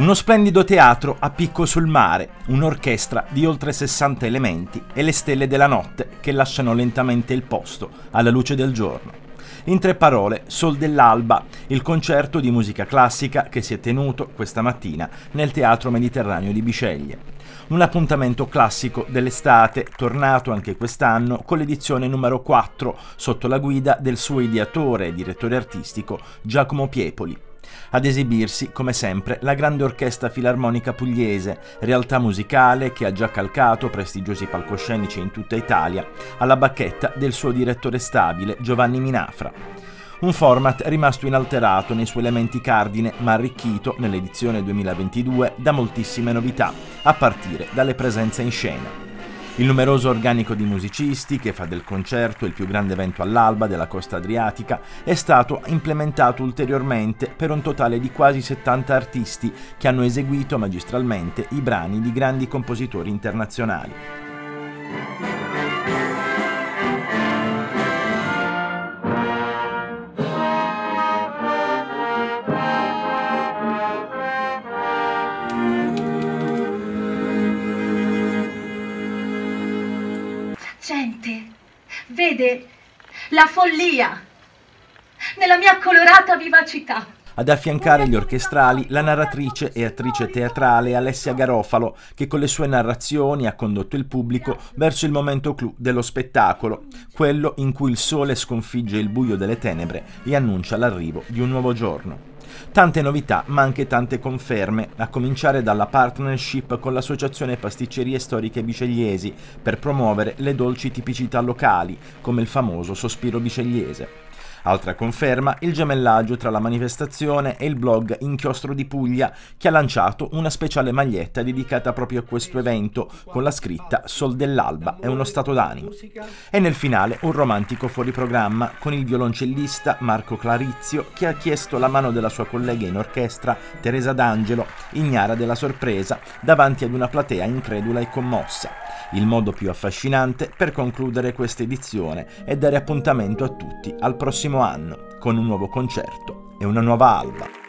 Uno splendido teatro a picco sul mare, un'orchestra di oltre 60 elementi e le stelle della notte che lasciano lentamente il posto alla luce del giorno. In 3 parole, Sol dell'alba, il concerto di musica classica che si è tenuto questa mattina nel Teatro Mediterraneo di Biceglie. Un appuntamento classico dell'estate, tornato anche quest'anno con l'edizione numero 4 sotto la guida del suo ideatore e direttore artistico Giacomo Piepoli. Ad esibirsi, come sempre, la Grande Orchestra Filarmonica Pugliese, realtà musicale che ha già calcato prestigiosi palcoscenici in tutta Italia, alla bacchetta del suo direttore stabile Giovanni Minafra. Un format rimasto inalterato nei suoi elementi cardine, ma arricchito nell'edizione 2022 da moltissime novità, a partire dalle presenze in scena. Il numeroso organico di musicisti, che fa del concerto il più grande evento all'alba della costa adriatica, è stato implementato ulteriormente per un totale di quasi 70 artisti che hanno eseguito magistralmente i brani di grandi compositori internazionali. Gente, vede la follia nella mia colorata vivacità. Ad affiancare gli orchestrali la narratrice e attrice teatrale Alessia Garofalo, che con le sue narrazioni ha condotto il pubblico verso il momento clou dello spettacolo, quello in cui il sole sconfigge il buio delle tenebre e annuncia l'arrivo di un nuovo giorno. Tante novità, ma anche tante conferme, a cominciare dalla partnership con l'Associazione Pasticcerie Storiche Bicegliesi per promuovere le dolci tipicità locali, come il famoso Sospiro Bicegliese. Altra conferma, il gemellaggio tra la manifestazione e il blog Inchiostro di Puglia, che ha lanciato una speciale maglietta dedicata proprio a questo evento, con la scritta Sol dell'alba è uno stato d'animo. E nel finale un romantico fuoriprogramma con il violoncellista Marco Clarizio, che ha chiesto la mano della sua collega in orchestra Teresa D'Angelo, ignara della sorpresa, davanti ad una platea incredula e commossa. Il modo più affascinante per concludere questa edizione e dare appuntamento a tutti al prossimo anno con un nuovo concerto e una nuova alba.